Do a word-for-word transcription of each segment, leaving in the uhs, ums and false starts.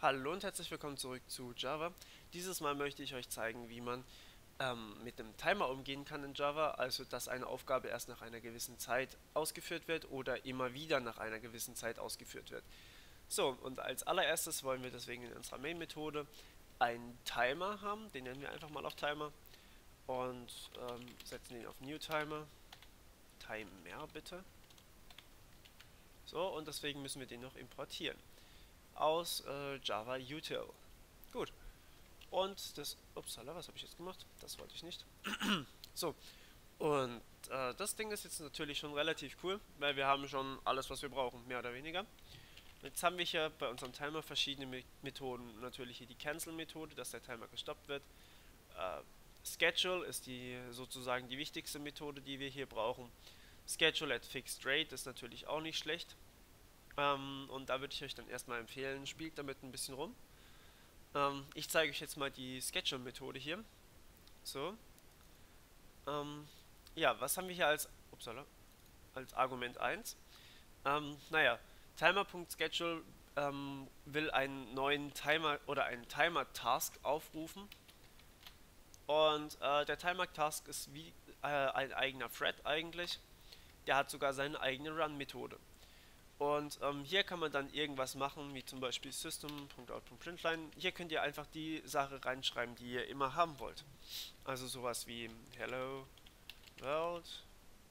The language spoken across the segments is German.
Hallo und herzlich willkommen zurück zu Java. Dieses Mal möchte ich euch zeigen, wie man ähm, mit einem Timer umgehen kann in Java, also dass eine Aufgabe erst nach einer gewissen Zeit ausgeführt wird oder immer wieder nach einer gewissen Zeit ausgeführt wird. So, und als allererstes wollen wir deswegen in unserer Main-Methode einen Timer haben, den nennen wir einfach mal auf Timer und ähm, setzen den auf New Timer, Timer bitte. So, und deswegen müssen wir den noch importieren aus äh, Java Util. Gut. Und das, upsala, was habe ich jetzt gemacht? Das wollte ich nicht. So, und äh, das Ding ist jetzt natürlich schon relativ cool, weil wir haben schon alles, was wir brauchen, mehr oder weniger. Jetzt haben wir hier bei unserem Timer verschiedene Me Methoden. Natürlich hier die Cancel-Methode, dass der Timer gestoppt wird. Äh, Schedule ist die sozusagen die wichtigste Methode, die wir hier brauchen. Schedule at Fixed Rate ist natürlich auch nicht schlecht. Ähm, und da würde ich euch dann erstmal empfehlen, spielt damit ein bisschen rum. Ähm, ich zeige euch jetzt mal die Schedule-Methode hier. So. Ähm, ja, was haben wir hier als, upsala, als Argument eins? Ähm, naja, Timer.schedule ähm, will einen neuen Timer oder einen Timer-Task aufrufen. Und äh, der Timer-Task ist wie äh, ein eigener Thread eigentlich. Der hat sogar seine eigene Run-Methode. Und ähm, hier kann man dann irgendwas machen, wie zum Beispiel system.out.println. Hier könnt ihr einfach die Sache reinschreiben, die ihr immer haben wollt. Also sowas wie Hello World.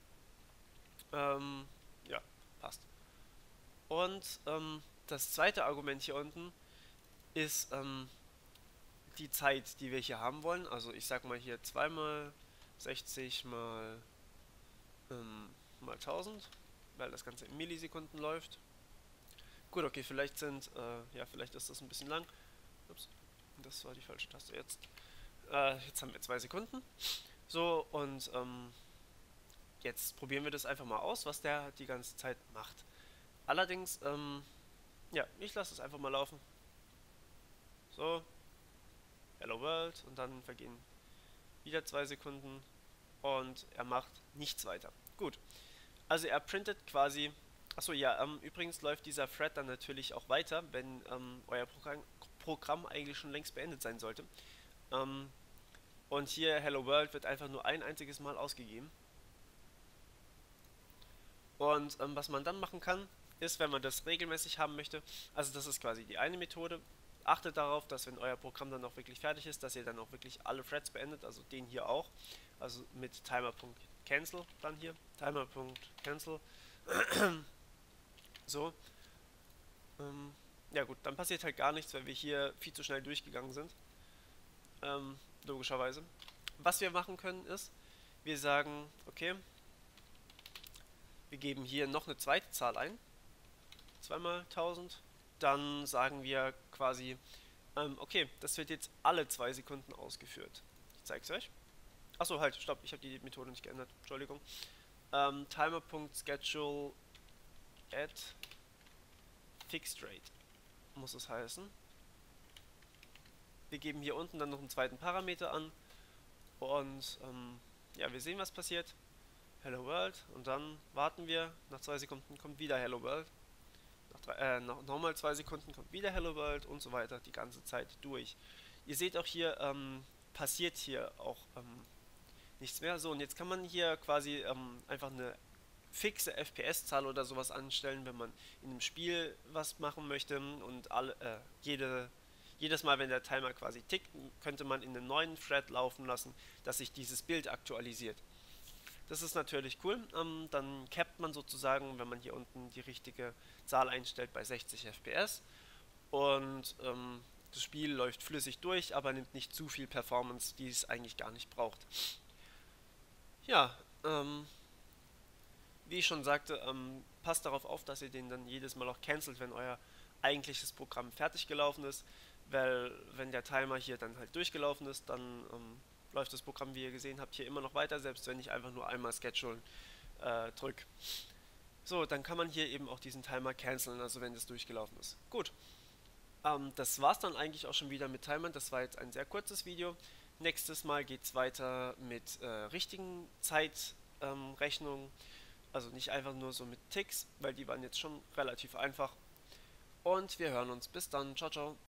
Ähm, ja, passt. Und ähm, das zweite Argument hier unten ist ähm, die Zeit, die wir hier haben wollen. Also ich sag mal hier zwei mal sechzig mal, ähm, mal tausend, weil das Ganze in Millisekunden läuft. Gut, okay, vielleicht sind, äh, ja, vielleicht ist das ein bisschen lang. Ups, das war die falsche Taste jetzt. Äh, jetzt haben wir zwei Sekunden. So, und ähm, jetzt probieren wir das einfach mal aus, was der die ganze Zeit macht. Allerdings, ähm, ja, ich lasse es einfach mal laufen. So, Hello World und dann vergehen wieder zwei Sekunden und er macht nichts weiter. Gut, also er printet quasi. Achso, ja, ähm, übrigens läuft dieser Thread dann natürlich auch weiter, wenn ähm, euer Programm, Programm eigentlich schon längst beendet sein sollte. Ähm, und hier Hello World wird einfach nur ein einziges Mal ausgegeben. Und ähm, was man dann machen kann, ist, wenn man das regelmäßig haben möchte, also das ist quasi die eine Methode, achtet darauf, dass wenn euer Programm dann auch wirklich fertig ist, dass ihr dann auch wirklich alle Threads beendet, also den hier auch, also mit Timer.cancel dann hier, Timer.cancel, so, ähm, ja gut, dann passiert halt gar nichts, weil wir hier viel zu schnell durchgegangen sind, ähm, logischerweise. Was wir machen können ist, wir sagen, okay, wir geben hier noch eine zweite Zahl ein, zweimal tausend. Dann sagen wir quasi, ähm, okay, das wird jetzt alle zwei Sekunden ausgeführt. Ich zeige es euch. Achso, halt, stopp, ich habe die Methode nicht geändert. Entschuldigung. Ähm, Timer.schedule at fixed rate muss es heißen. Wir geben hier unten dann noch einen zweiten Parameter an und ähm, ja, wir sehen, was passiert. Hello World und dann warten wir. Nach zwei Sekunden kommt wieder Hello World. Nach, drei, äh, nach nochmal zwei Sekunden kommt wieder Hello World und so weiter die ganze Zeit durch. Ihr seht auch hier, ähm, passiert hier auch ähm, nichts mehr. So, und jetzt kann man hier quasi ähm, einfach eine fixe F P S-Zahl oder sowas anstellen, wenn man in einem Spiel was machen möchte und alle, äh, jede, jedes Mal, wenn der Timer quasi tickt, könnte man in einem neuen Thread laufen lassen, dass sich dieses Bild aktualisiert. Das ist natürlich cool. Ähm, dann capt man sozusagen, wenn man hier unten die richtige Zahl einstellt, bei sechzig F P S. Und ähm, das Spiel läuft flüssig durch, aber nimmt nicht zu viel Performance, die es eigentlich gar nicht braucht. Ja, ähm, wie ich schon sagte, ähm, passt darauf auf, dass ihr den dann jedes Mal auch cancelt, wenn euer eigentliches Programm fertig gelaufen ist. Weil wenn der Timer hier dann halt durchgelaufen ist, dann ähm, läuft das Programm, wie ihr gesehen habt, hier immer noch weiter, selbst wenn ich einfach nur einmal schedulen äh, drücke. So, dann kann man hier eben auch diesen Timer canceln, also wenn das durchgelaufen ist. Gut, ähm, das war's dann eigentlich auch schon wieder mit Timern. Das war jetzt ein sehr kurzes Video. Nächstes Mal geht es weiter mit äh, richtigen Zeitrechnungen. Ähm, also nicht einfach nur so mit Ticks, weil die waren jetzt schon relativ einfach. Und wir hören uns. Bis dann. Ciao, ciao.